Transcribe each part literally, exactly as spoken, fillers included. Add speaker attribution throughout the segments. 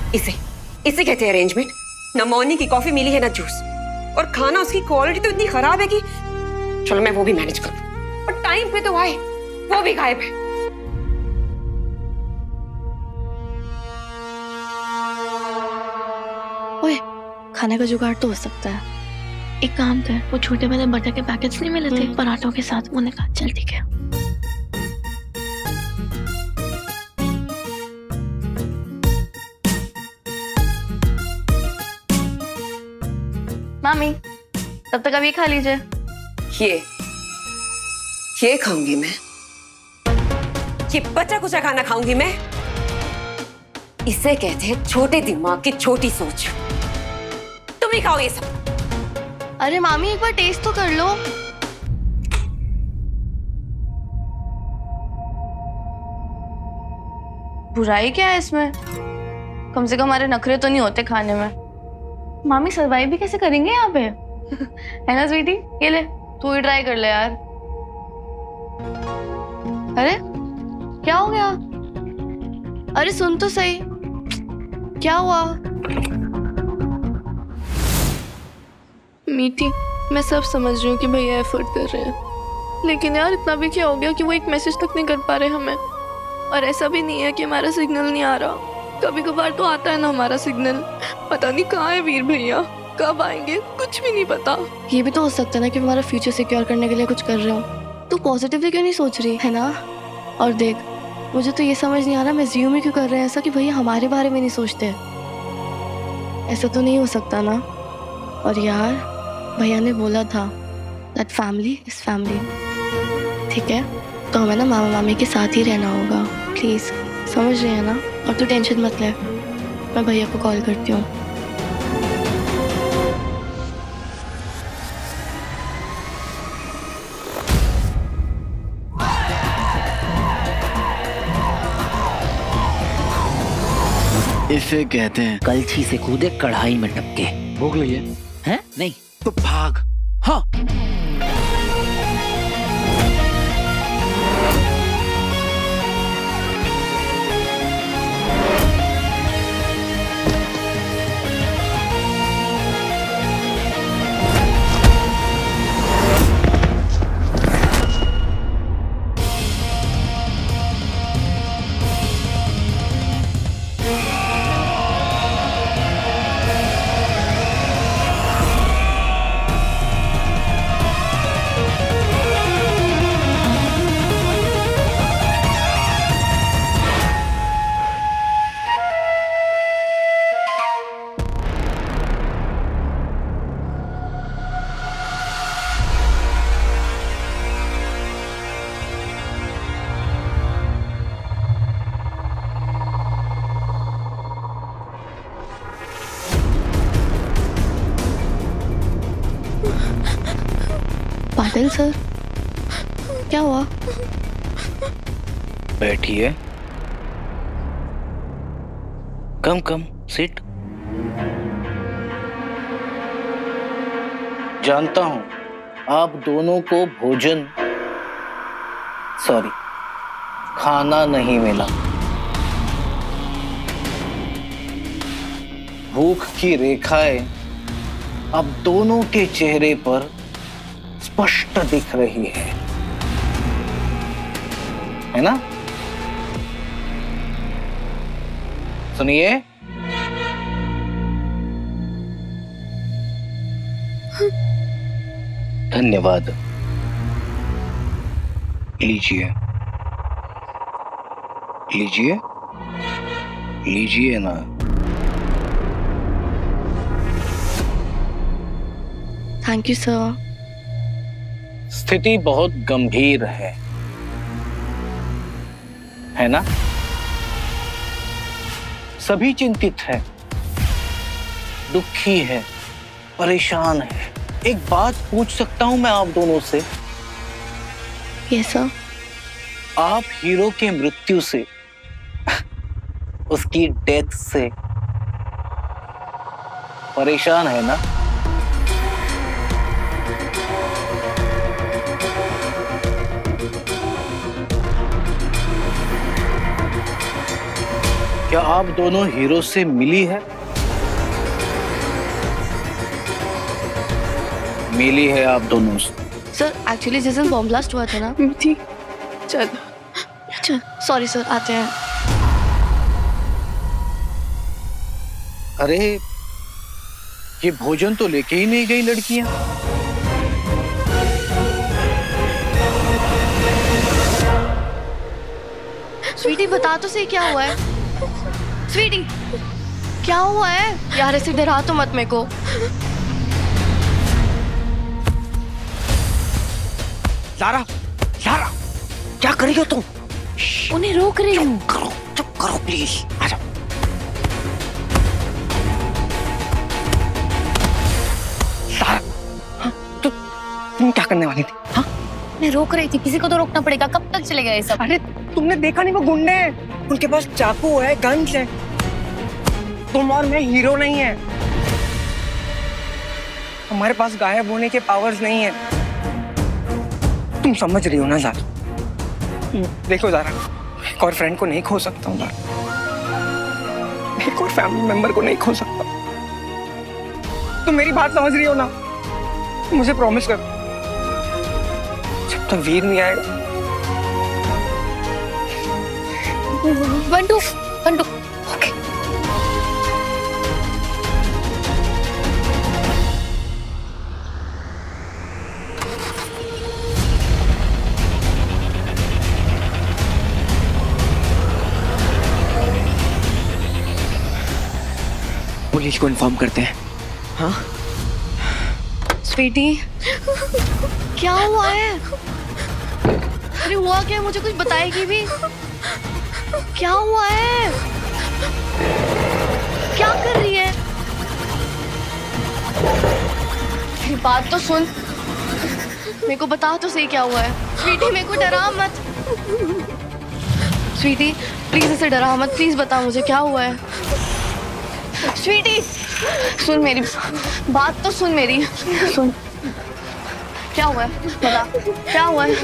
Speaker 1: इसे इसे कहते हैं अरेंजमेंट। ना मॉर्निंग की कॉफी मिली है ना जूस, और खाना उसकी क्वालिटी तो इतनी खराब है कि चलो मैं वो भी मैनेज कर लूं, और टाइम पे तो आए वो भी गायब है।
Speaker 2: ओए, खाने का जुगाड़ तो हो सकता है। एक काम कर, वो छोटे वाले बटर के पैकेट्स नहीं मिले थे पराठों के साथ, वो निकाल। चल ठीक है। मामी, तब तक अभी खा लीजिए।
Speaker 1: ये ये खाऊंगी मैं, ये बचा कुचा खाना खाऊंगी मैं। इसे कहते हैं छोटे दिमाग की छोटी सोच। तुम ही खाओ ये सब।
Speaker 2: अरे मामी, एक बार टेस्ट तो कर लो। बुराई क्या है इसमें? कम से कम हमारे नखरे तो नहीं होते खाने में। मामी सर्वाइव भी कैसे करेंगे यहाँ पे? है ना स्वीटी? ये ले, तू ही ट्राई कर ले यार। अरे क्या हो गया? अरे सुन तो सही, क्या हुआ? मीठी, मैं सब समझ रही हूँ कि भैया एफर्ट कर रहे हैं, लेकिन यार इतना भी क्या हो गया कि वो एक मैसेज तक नहीं कर पा रहे हमें। और ऐसा भी नहीं है कि हमारा सिग्नल नहीं आ रहा, कभी कभार तो आता है ना हमारा सिग्नल। पता नहीं कहाँ है वीर भैया, कब आएंगे कुछ भी नहीं पता। ये भी तो हो सकता है ना कि हमारा फ्यूचर सिक्योर करने के लिए कुछ कर रहे हो। तू पॉजिटिवली क्यों नहीं सोच रही है ना? और देख, मुझे तो ये समझ नहीं आ रहा मैं ज्यूम ही क्यों कर रहे हैं ऐसा कि भैया हमारे बारे में नहीं सोचते। ऐसा तो नहीं हो सकता ना। और यार भैया ने बोला था दैट फैमिली इज फैमिली। ठीक है, तो हमें ना मामा मामी के साथ ही रहना होगा, प्लीज। समझ रही है ना? और तू टेंशन मत ले, मैं भैया को कॉल करती हूँ।
Speaker 3: इसे कहते हैं
Speaker 4: कलछी से कूदे कढ़ाई में टपके।
Speaker 3: भूख लगी है?
Speaker 4: हैं? नहीं
Speaker 3: तो भाग। हाँ,
Speaker 2: पाटिल सर, क्या हुआ?
Speaker 4: बैठिए। Come come sit. जानता हूं आप दोनों को भोजन सॉरी खाना नहीं मिला। भूख की रेखाएं अब दोनों के चेहरे पर स्पष्ट दिख रही है, है ना? सुनिए, धन्यवाद। लीजिए लीजिए लीजिए ना।
Speaker 2: Thank you sir.
Speaker 4: स्थिति बहुत गंभीर है, है ना? सभी चिंतित है, दुखी है, परेशान है। एक बात पूछ सकता हूं मैं आप दोनों से?
Speaker 2: Yes sir.
Speaker 4: आप हीरो के मृत्यु से उसकी डेथ से परेशान है ना? क्या आप दोनों हीरो से मिली है? मिली है आप दोनों से?
Speaker 2: सर एक्चुअली जिस दिन बॉम्ब ब्लास्ट हुआ था ना। ठीक, चल चल सॉरी सर, आते हैं।
Speaker 4: अरे ये भोजन तो लेके ही नहीं गई लड़कियां।
Speaker 2: स्वीटी बता तो सही क्या हुआ है। स्वीटी क्या हुआ है यार, ऐसे डरा तो मत मेरे को।
Speaker 5: ज़ारा, ज़ारा, क्या कर रही हो तुम?
Speaker 2: उन्हें रोक रही हूँ।
Speaker 5: चुप करो, चुप करो प्लीज। आ जाओ। ज़ारा, हाँ, तु, तुम क्या करने वाली थी? हाँ?
Speaker 2: मैं रोक रही थी, किसी को तो रोकना पड़ेगा। कब तक चलेगा ये सब?
Speaker 5: अरे तुमने देखा नहीं, वो गुंडे हैं, उनके पास चाकू है, गन्स है। तुम और मैं हीरो नहीं है, हमारे पास गायब होने के पावर्स नहीं है। तुम समझ रही हो ना ज़ारा? देखो ज़ारा, एक और फ्रेंड को नहीं खो सकता हूँ ज़ारा, एक और फैमिली मेंबर को नहीं खो सकता। तुम मेरी बात समझ रही हो ना? मुझे प्रॉमिस करो, जब तक वीर नहीं आएगा।
Speaker 2: बंटू, बंटू, ओके।
Speaker 5: पुलिस को इन्फॉर्म करते हैं। हाँ?
Speaker 2: स्वीटी, क्या हुआ है? अरे हुआ क्या? मुझे कुछ बताएगी भी? क्या हुआ है? क्या कर रही है? मेरी बात तो सुन, मेरे को बता तो सही क्या हुआ है। स्वीटी मेरे को डरा मत। स्वीटी प्लीज ऐसे डरा मत, प्लीज बता मुझे क्या हुआ है। स्वीटी सुन मेरी बात तो सुन मेरी, सुन क्या हुआ है, बता क्या हुआ है।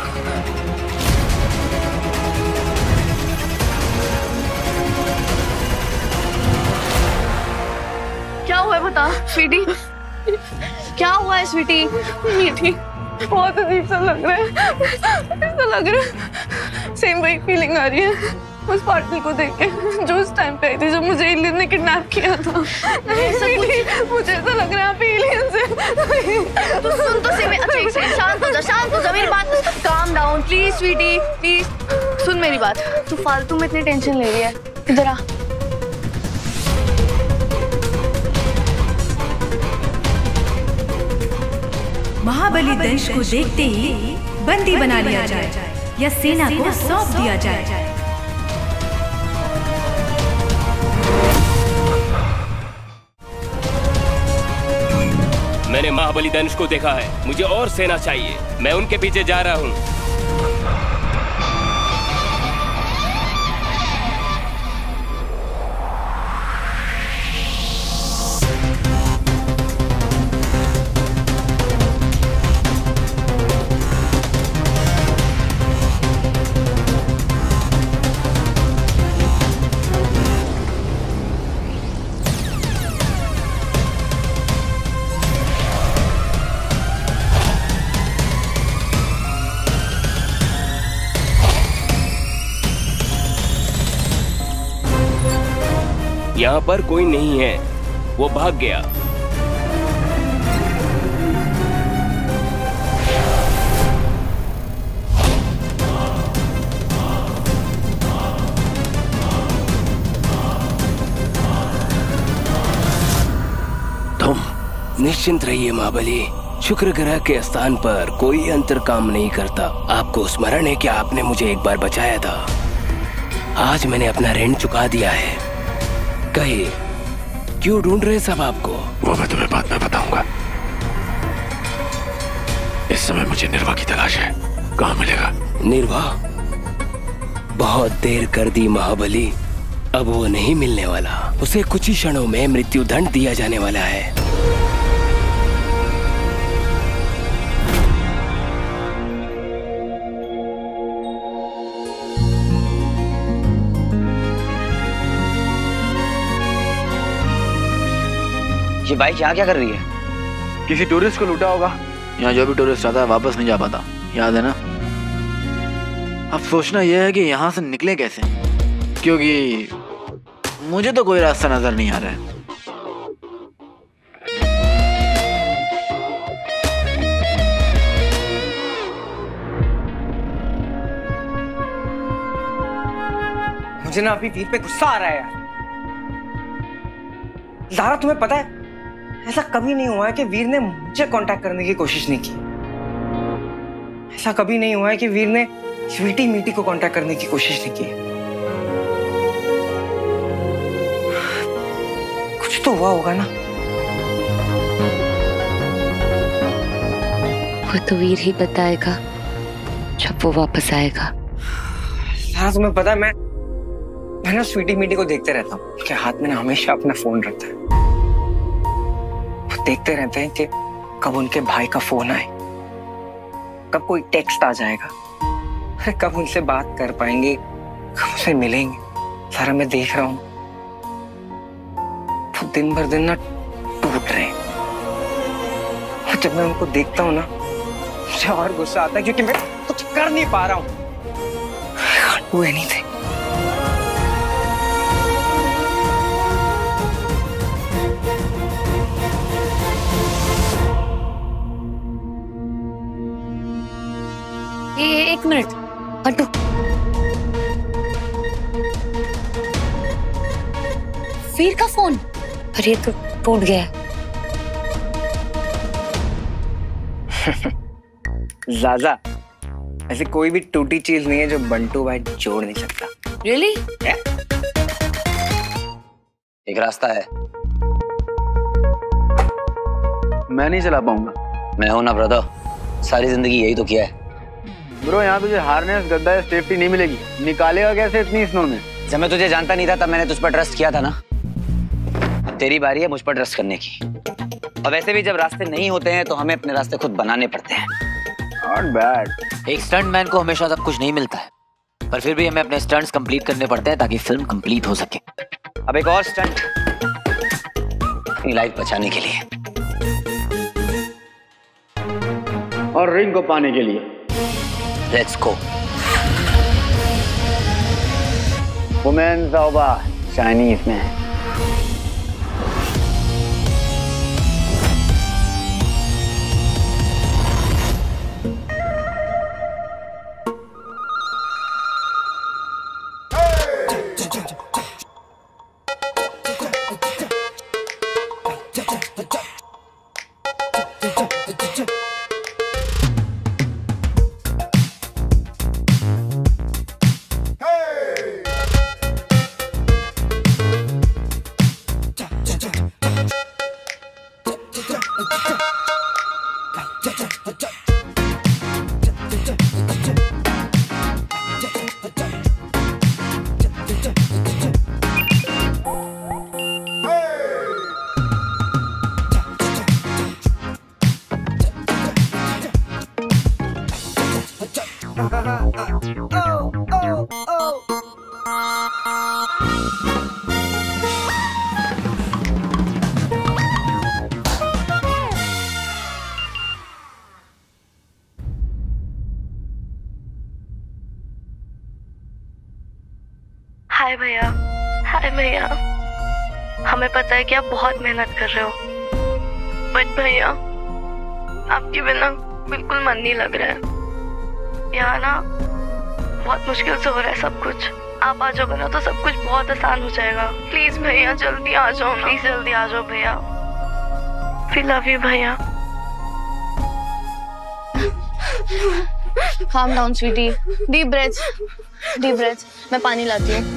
Speaker 2: क्या हुआ है बता स्वीटी, क्या हुआ है स्वीटी। मीठी बहुत अजीब सा लग रहा है, ऐसा लग रहा है सेम वही फीलिंग आ रही है उस पार्टी को देख के जो उस टाइम पे आई थी जब मुझे एलियन ने किडनैप किया था। नहीं, मुझे ऐसा लग रहा है आप एलियन से। तो सुन तो सही, अच्छा एक सेकंड, शांत हो जा, शांत हो जा, मेरी बात calm down please sweetie, please सुन मेरी बात। तू फालतू में इतनी टेंशन ले रही है, इधर आ।
Speaker 6: महाबली दंश को देखते ही बंदी बना लिया जाए या सेना को सौंप दिया जाए।
Speaker 7: मैंने महाबली दंश को देखा है, मुझे और सेना चाहिए, मैं उनके पीछे जा रहा हूँ। यहाँ पर कोई नहीं है, वो भाग गया। तुम निश्चिंत रहिए महाबली, शुक्र ग्रह के स्थान पर कोई अंतर काम नहीं करता। आपको स्मरण है कि आपने मुझे एक बार बचाया था, आज मैंने अपना ऋण चुका दिया है। कहे क्यों ढूंढ रहे सब आपको?
Speaker 8: वो मैं तुम्हें बाद में बताऊंगा। इस समय मुझे निर्वा की तलाश है, कहाँ मिलेगा?
Speaker 7: निर्वा? बहुत देर कर दी महाबली, अब वो नहीं मिलने वाला। उसे कुछ ही क्षणों में मृत्यु दंड दिया जाने वाला है।
Speaker 9: ये बाइक यहाँ क्या कर रही है?
Speaker 3: किसी टूरिस्ट को लूटा होगा। यहाँ जो भी टूरिस्ट आता है वापस नहीं जा पाता, याद है ना? अब सोचना यह है कि यहाँ से निकले कैसे, क्योंकि मुझे तो कोई रास्ता नजर नहीं आ रहा है।
Speaker 5: मुझे ना अभी वीर पे गुस्सा आ रहा है यार। ज़ारा, तुम्हें पता है ऐसा कभी नहीं हुआ है कि वीर ने मुझे कांटेक्ट करने की कोशिश नहीं की। ऐसा कभी नहीं हुआ है कि वीर ने स्वीटी मीटी को कांटेक्ट करने की कोशिश नहीं की। कुछ तो हुआ होगा ना।
Speaker 1: वो तो वीर ही बताएगा जब वो वापस आएगा।
Speaker 5: ज़ारा, तुम्हें पता है मैं मैं ना स्वीटी मीटी को देखते रहता हूँ। उनके हाथ में ना हमेशा अपना फोन रहता है। वो देखते रहते हैं कि कब उनके भाई का फोन आए, कब कोई टेक्स्ट आ जाएगा, अरे कब उनसे बात कर पाएंगे, कब उनसे मिलेंगे। सारा मैं देख रहा हूँ वो दिन भर दिन ना टूट रहे हैं। और जब मैं उनको देखता हूँ ना मुझे और गुस्सा आता है, क्योंकि मैं कुछ कर नहीं पा रहा हूँ। I can't do anything.
Speaker 1: ए, एक मिनट हटो। वीर का फोन, अरे तो टूट गया।
Speaker 5: ज़ाज़ा, ऐसी कोई भी टूटी चीज नहीं है जो बंटू भाई जोड़ नहीं सकता।
Speaker 1: Really?
Speaker 9: एक रास्ता है।
Speaker 3: मैं नहीं चला पाऊंगा।
Speaker 9: मैं हूं ना ब्रदर, सारी जिंदगी यही तो किया है।
Speaker 3: ब्रो, यहाँ तुझे हार्नेस गद्दा सेफ्टी नहीं मिलेगी। निकालेगा कैसे इतनी स्नो में?
Speaker 9: जब मैं तुझे जानता नहीं था तब मैंने तुझ पर ट्रस्ट किया था ना। अब तेरी बारी है मुझ पर ट्रस्ट करने की। और वैसे भी जब रास्ते नहीं होते हैं तो हमें अपने रास्ते खुद बनाने पड़ते हैं।
Speaker 3: Not bad।
Speaker 10: एक स्टंटमैन को हमेशा सब कुछ नहीं मिलता है, पर फिर भी हमें अपने स्टंट्स कंप्लीट करने पड़ते हैं ताकि फिल्म कंप्लीट हो सके।
Speaker 9: अब एक और स्टंट अपनी लाइफ बचाने के लिए
Speaker 3: और रिंग को पाने के लिए।
Speaker 9: Let's go.
Speaker 3: वुमेन ज़ौबा चाइनीज में।
Speaker 2: हाय भैया, हाय भैया, हमें पता है कि आप बहुत मेहनत कर रहे हो, बट भैया आपके बिना बिल्कुल मन नहीं लग रहा है। यहाँ ना बहुत मुश्किल से हो रहा है सब कुछ। आप आ जाओगे ना तो सब कुछ बहुत आसान हो जाएगा। प्लीज भैया जल्दी आ जाओ, प्लीज जल्दी आ जाओ भैया। वी लव यू भैया।
Speaker 11: Calm down, sweetie. Deep breaths. Deep breaths. मैं पानी लाती हूँ।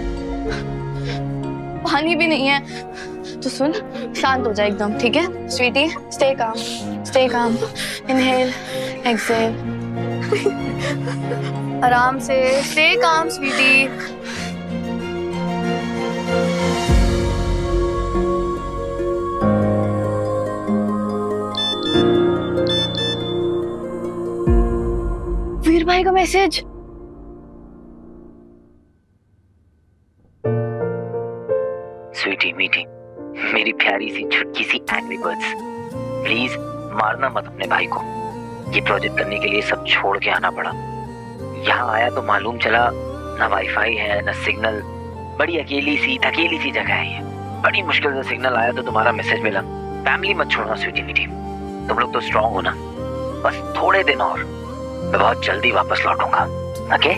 Speaker 11: पानी भी नहीं है तो सुन, शांत हो जा एकदम, ठीक है? Sweetie, stay calm. Stay calm. Inhale, exhale. आराम से। Stay calm, sweetie. वीर भाई का मैसेज।
Speaker 9: स्वीटी मीटी,
Speaker 10: मेरी प्यारी सी छुटकी सी एंग्री बर्ड्स, प्लीज मारना मत अपने भाई को। ये प्रोजेक्ट करने के लिए सब छोड़ के आना पड़ा। यहाँ आया तो मालूम चला ना वाईफाई है ना सिग्नल, बड़ी अकेली सी थकेली सी जगह है ये। बड़ी मुश्किल से सिग्नल आया तो तुम्हारा मैसेज मिला। फैमिली मत छोड़ना स्वीटी मीठी, तुम लोग तो स्ट्रांग हो ना। बस थोड़े दिन और, मैं बहुत जल्दी वापस लौटूंगा। ओके?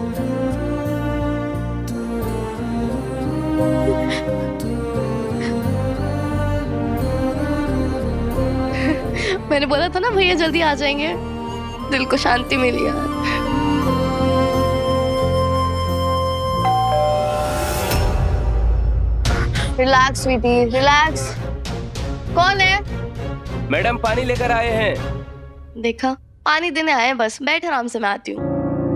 Speaker 11: मैंने बोला था ना भैया जल्दी आ जाएंगे, दिल को शांति मिली यार। Relax sweetie, relax. कौन है?
Speaker 7: मैडम पानी लेकर आए हैं।
Speaker 11: देखा, पानी देने आए हैं बस, बैठ आराम से, मैं आती हूँ।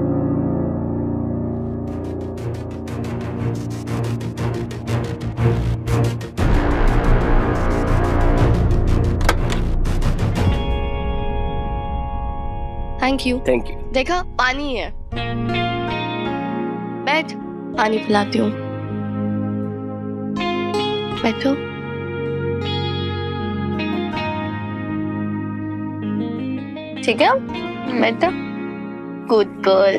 Speaker 11: Thank you.
Speaker 7: Thank you.
Speaker 11: देखा, पानी है, बैठ, पानी पिलाती हूँ, बैठो। ठीक है, बैठो। Good girl.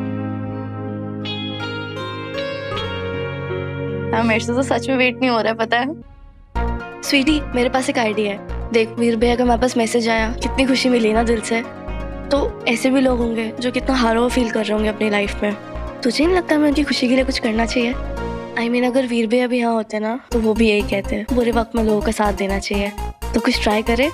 Speaker 11: हाँ, मेरे से तो सच में वेट नहीं हो रहा है, पता है। स्वीटी, मेरे पास एक आइडिया है। देख, वीर भैया का मेरे पास मैसेज आया, कितनी खुशी मिली ना दिल से। तो ऐसे भी लोग होंगे जो कितना हारा हुआ फील कर रहे होंगे अपनी लाइफ में। तुझे नहीं लगता मैं उनकी खुशी के लिए कुछ करना चाहिए? आई I मीन mean, अगर वीर भैया भी यहाँ होते ना तो वो भी यही कहते हैं, बुरे वक्त में लोगों का साथ देना चाहिए। तो कुछ ट्राई करे।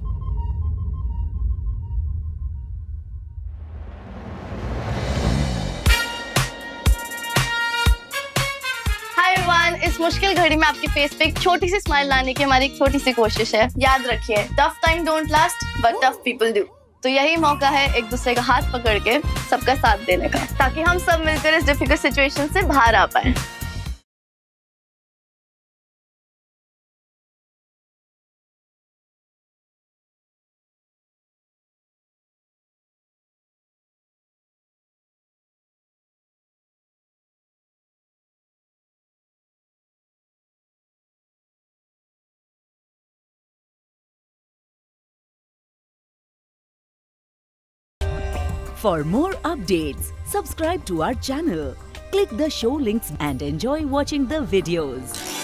Speaker 11: हाय एवरीवन, इस मुश्किल घड़ी में आपके फेस पे एक छोटी सी स्माइल लाने की हमारी एक छोटी सी कोशिश है। याद रखिए, tough time don't last but tough people do. तो यही मौका है एक दूसरे का हाथ पकड़ के सबका साथ देने का, ताकि हम सब मिलकर इस डिफिकल्ट सिचुएशन से बाहर आ पाए।
Speaker 12: For more updates, subscribe to our channel, click the show links and enjoy watching the videos.